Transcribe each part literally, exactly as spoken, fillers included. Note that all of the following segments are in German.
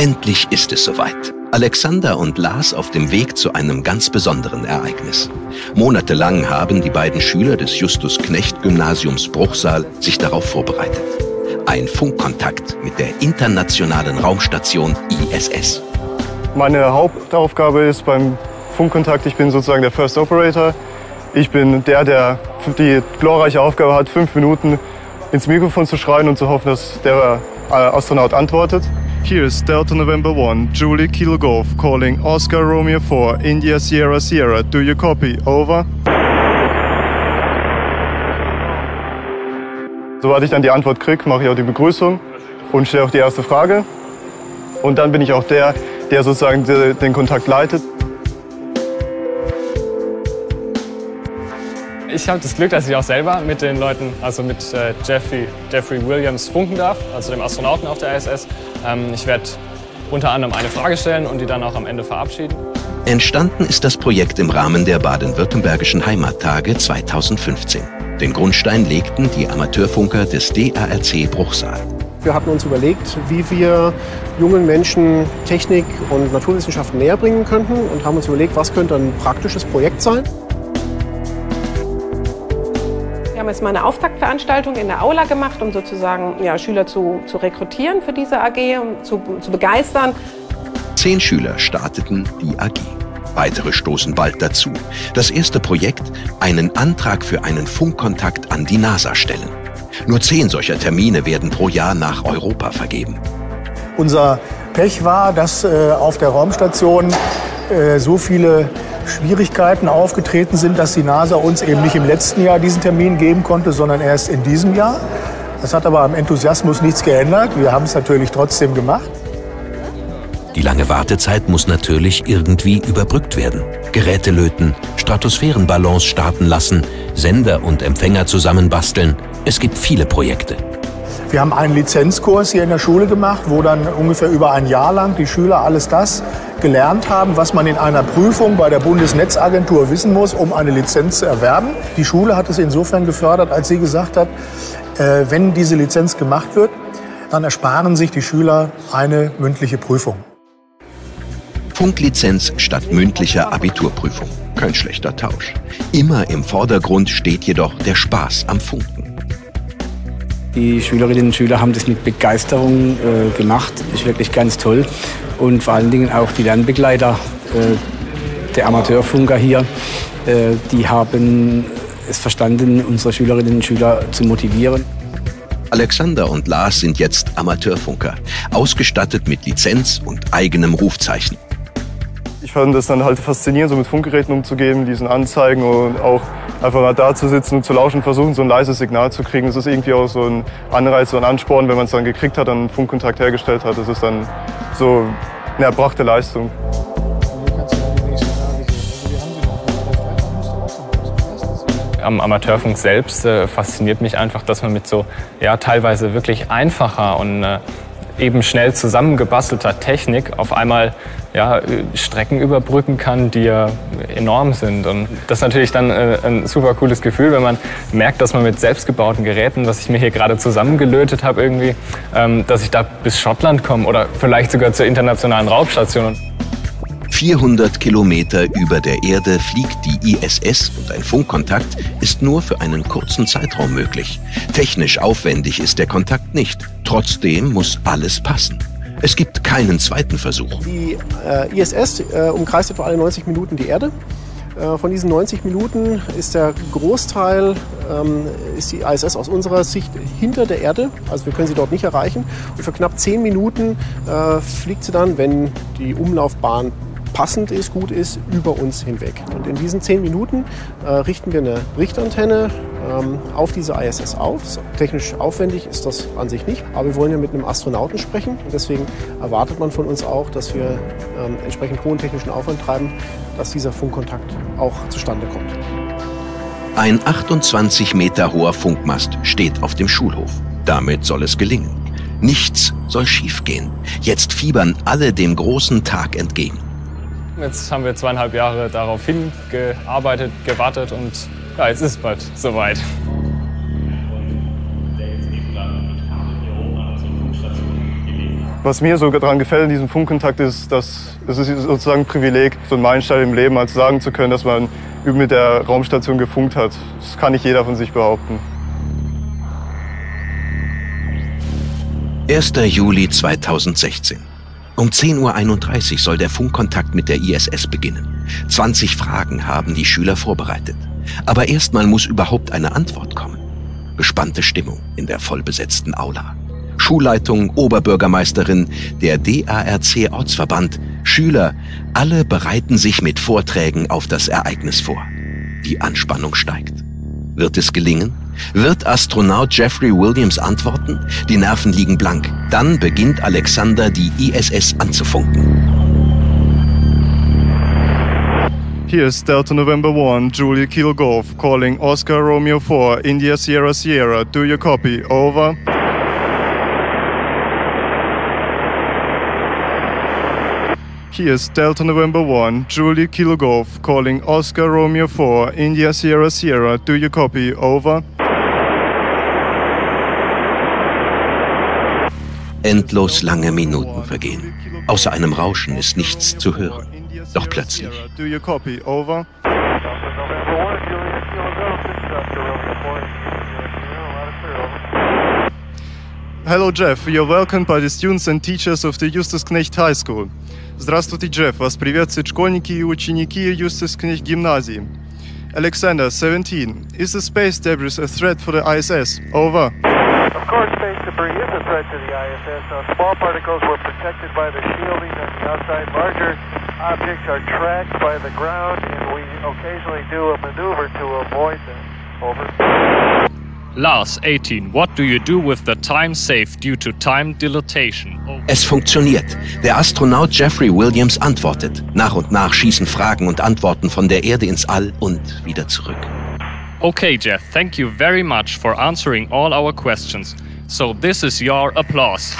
Endlich ist es soweit. Alexander und Lars auf dem Weg zu einem ganz besonderen Ereignis. Monatelang haben die beiden Schüler des Justus-Knecht-Gymnasiums Bruchsal sich darauf vorbereitet. Ein Funkkontakt mit der internationalen Raumstation I S S. Meine Hauptaufgabe ist beim Funkkontakt, ich bin sozusagen der First Operator. Ich bin der, der die glorreiche Aufgabe hat, fünf Minuten ins Mikrofon zu schreien und zu hoffen, dass der Astronaut antwortet. Here is Delta November one, Julie Kilo Golf, calling Oscar Romeo four, India Sierra Sierra. Do you copy? Over. Sobald ich dann die Antwort kriege, mache ich auch die Begrüßung und stelle auch die erste Frage. Und dann bin ich auch der, der sozusagen den Kontakt leitet. Ich habe das Glück, dass ich auch selber mit den Leuten, also mit äh, Jeffrey, Jeffrey Williams funken darf, also dem Astronauten auf der I S S. Ähm, ich werde unter anderem eine Frage stellen und die dann auch am Ende verabschieden. Entstanden ist das Projekt im Rahmen der baden-württembergischen Heimattage zweitausendfünfzehn. Den Grundstein legten die Amateurfunker des D A R C Bruchsal. Wir hatten uns überlegt, wie wir jungen Menschen Technik und Naturwissenschaften näher bringen könnten und haben uns überlegt, was könnte ein praktisches Projekt sein. Wir haben jetzt mal eine Auftaktveranstaltung in der Aula gemacht, um sozusagen ja, Schüler zu, zu rekrutieren für diese A G, um zu, zu begeistern. Zehn Schüler starteten die A G. Weitere stoßen bald dazu. Das erste Projekt, einen Antrag für einen Funkkontakt an die NASA stellen. Nur zehn solcher Termine werden pro Jahr nach Europa vergeben. Unser Pech war, dass äh, auf der Raumstation äh, so viele Schwierigkeiten aufgetreten sind, dass die NASA uns eben nicht im letzten Jahr diesen Termin geben konnte, sondern erst in diesem Jahr. Das hat aber am Enthusiasmus nichts geändert. Wir haben es natürlich trotzdem gemacht. Die lange Wartezeit muss natürlich irgendwie überbrückt werden. Geräte löten, Stratosphärenballons starten lassen, Sender und Empfänger zusammenbasteln. Es gibt viele Projekte. Wir haben einen Lizenzkurs hier in der Schule gemacht, wo dann ungefähr über ein Jahr lang die Schüler alles das gelernt haben, was man in einer Prüfung bei der Bundesnetzagentur wissen muss, um eine Lizenz zu erwerben. Die Schule hat es insofern gefördert, als sie gesagt hat, äh, wenn diese Lizenz gemacht wird, dann ersparen sich die Schüler eine mündliche Prüfung. Funklizenz statt mündlicher Abiturprüfung. Kein schlechter Tausch. Immer im Vordergrund steht jedoch der Spaß am Funken. Die Schülerinnen und Schüler haben das mit Begeisterung äh, gemacht. Das ist wirklich ganz toll. Und vor allen Dingen auch die Lernbegleiter, äh, der Amateurfunker hier, äh, die haben es verstanden, unsere Schülerinnen und Schüler zu motivieren. Alexander und Lars sind jetzt Amateurfunker, ausgestattet mit Lizenz und eigenem Rufzeichen. Ich fand es dann halt faszinierend, so mit Funkgeräten umzugehen, diesen Anzeigen und auch einfach mal da zu sitzen und zu lauschen und versuchen, so ein leises Signal zu kriegen. Das ist irgendwie auch so ein Anreiz, so ein Ansporn, wenn man es dann gekriegt hat, einen Funkkontakt hergestellt hat. Das ist dann so eine erbrachte Leistung. Am Amateurfunk selbst äh, fasziniert mich einfach, dass man mit so ja, teilweise wirklich einfacher und äh, eben schnell zusammengebastelter Technik auf einmal ja, Strecken überbrücken kann, die ja enorm sind. Und das ist natürlich dann äh, ein super cooles Gefühl, wenn man merkt, dass man mit selbstgebauten Geräten, was ich mir hier gerade zusammengelötet habe, irgendwie, ähm, dass ich da bis Schottland komme oder vielleicht sogar zur internationalen Raumstation. vierhundert Kilometer über der Erde fliegt die I S S und ein Funkkontakt ist nur für einen kurzen Zeitraum möglich. Technisch aufwendig ist der Kontakt nicht. Trotzdem muss alles passen. Es gibt keinen zweiten Versuch. Die äh, I S S äh, umkreist etwa alle neunzig Minuten die Erde. Äh, von diesen neunzig Minuten ist der Großteil, ähm, ist die I S S aus unserer Sicht hinter der Erde. Also wir können sie dort nicht erreichen. Und für knapp zehn Minuten äh, fliegt sie dann, wenn die Umlaufbahn passend ist, gut ist, über uns hinweg. Und in diesen zehn Minuten äh, richten wir eine Richtantenne ähm, auf diese I S S auf. Technisch aufwendig ist das an sich nicht, aber wir wollen ja mit einem Astronauten sprechen. Und deswegen erwartet man von uns auch, dass wir ähm, entsprechend hohen technischen Aufwand treiben, dass dieser Funkkontakt auch zustande kommt. Ein achtundzwanzig Meter hoher Funkmast steht auf dem Schulhof. Damit soll es gelingen. Nichts soll schiefgehen. Jetzt fiebern alle dem großen Tag entgegen. Jetzt haben wir zweieinhalb Jahre darauf hingearbeitet, gewartet und ja, jetzt ist es bald soweit. Was mir so daran gefällt in diesem Funkkontakt ist, dass es ist sozusagen ein Privileg, so ein Meilenstein im Leben, als sagen zu können, dass man mit der Raumstation gefunkt hat. Das kann nicht jeder von sich behaupten. erster Juli zweitausendsechzehn. Um zehn Uhr einunddreißig soll der Funkkontakt mit der I S S beginnen. zwanzig Fragen haben die Schüler vorbereitet. Aber erstmal muss überhaupt eine Antwort kommen. Gespannte Stimmung in der vollbesetzten Aula. Schulleitung, Oberbürgermeisterin, der D A R C-Ortsverband, Schüler, alle bereiten sich mit Vorträgen auf das Ereignis vor. Die Anspannung steigt. Wird es gelingen? Wird Astronaut Jeffrey Williams antworten? Die Nerven liegen blank. Dann beginnt Alexander, die I S S anzufunken. Here is Delta November one, Julia Kilo Golf, calling Oscar Romeo four, India Sierra Sierra. Do you copy? Over. Here is Delta November one, Julia Kilo Golf, calling Oscar Romeo four, India Sierra Sierra. Do you copy? Over. Endlos lange Minuten vergehen. Außer einem Rauschen ist nichts zu hören. Doch plötzlich. Do you copy? Over. Hello, Jeff. You're welcomed by the students and teachers of the Justus Knecht High School. Здравствуйте, Jeff. Вас приветствуют школьники и ученики Justus Knecht гимназии. Alexander, seventeen. Is the space debris a threat for the I S S? Over. Of course, space debris is a threat to the I S S. Uh, small particles were protected by the shielding on the outside. Larger objects are tracked by the ground, and we occasionally do a maneuver to avoid them. Over. Lars, eighteen. What do you do with the time saved due to time dilatation? Over. Es funktioniert. Der Astronaut Jeffrey Williams antwortet. Nach und nach schießen Fragen und Antworten von der Erde ins All und wieder zurück. Okay, Jeff, thank you very much for answering all our questions. So this is your applause.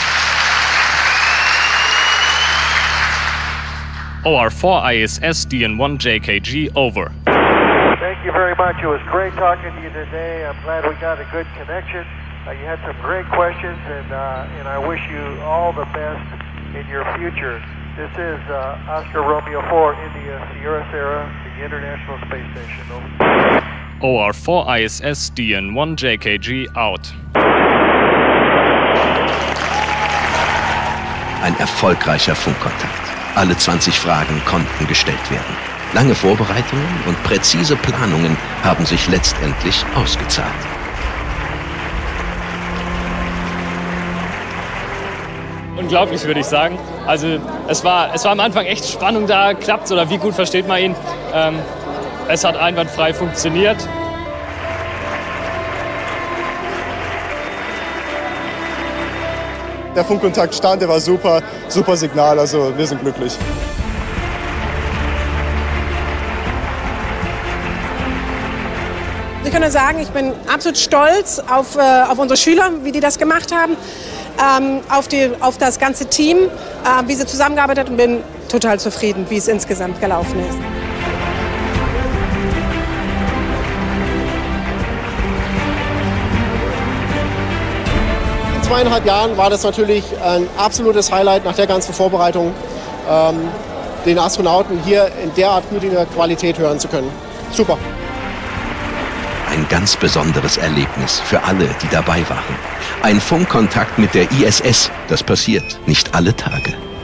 O R four I S S D N one J K G, over. Thank you very much. It was great talking to you today. I'm glad we got a good connection. Uh, you had some great questions, and uh, and I wish you all the best in your future. This is uh, Oscar Romeo four, India Sierra Sierra, the International Space Station. Over. O R four I S S D N one J K G, out. Ein erfolgreicher Funkkontakt. Alle zwanzig Fragen konnten gestellt werden. Lange Vorbereitungen und präzise Planungen haben sich letztendlich ausgezahlt. Unglaublich, würde ich sagen. Also es war, es war am Anfang echt Spannung da, klappt's oder wie gut versteht man ihn. Ähm, es hat einwandfrei funktioniert. Der Funkkontakt stand, der war super, super Signal, also wir sind glücklich. Ich kann nur sagen, ich bin absolut stolz auf, äh, auf unsere Schüler, wie die das gemacht haben, ähm, auf, die, auf das ganze Team, äh, wie sie zusammengearbeitet haben, und bin total zufrieden, wie es insgesamt gelaufen ist. In zweieinhalb Jahren war das natürlich ein absolutes Highlight nach der ganzen Vorbereitung, ähm, den Astronauten hier in derart guter Qualität hören zu können. Super. Ein ganz besonderes Erlebnis für alle, die dabei waren. Ein Funkkontakt mit der I S S, das passiert nicht alle Tage.